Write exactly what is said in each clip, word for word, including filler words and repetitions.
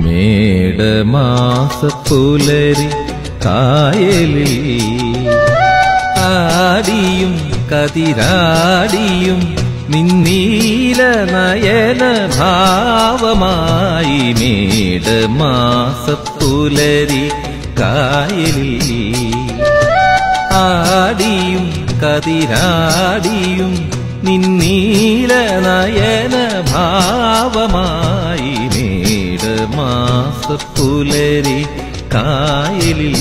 മേടമാസപ്പുലരി കായലിൽ ആടിയും കതിരാടിയും നിന്നീല നയന ഭാവമായി മേടമാസപ്പുലരി കായലിൽ ആടിയും കതിരാടിയും നിന്നീല നയന ഭാവമായി മേടമാസപ്പുലരി കായലിൽ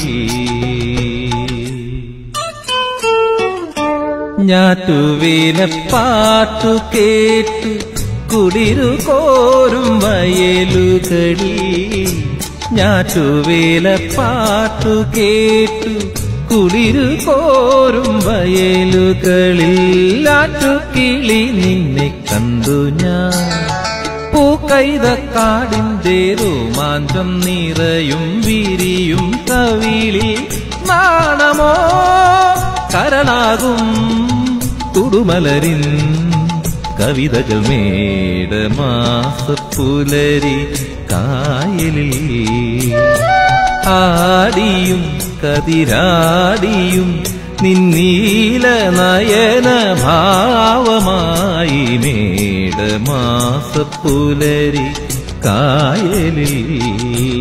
ഞാറ്റുവേല പാട്ടു കേട്ടു കുളിരു കോരും വയലുകളിൽ ഞാറ്റുവേല പാട്ടു കേട്ടു കുളിരു കോരും വയലുകളിൽ ആറ്റുകിളി നിന്നെ കണ്ടു ഞാൻ പൂക്കൈതക്കാടിന്റെ രോമാഞ്ചം നിറയും വിരിയും കവിളിൽ നാണമോ കരളാകും തുടുമലരിൻ കവിതകൾ മേടമാസപ്പുലരി കായലിൽ ആടിയും കതിരാടിയും നിന്നീല നയന ഭാവമായി മേടമാസപ്പുലരി കായലിൽ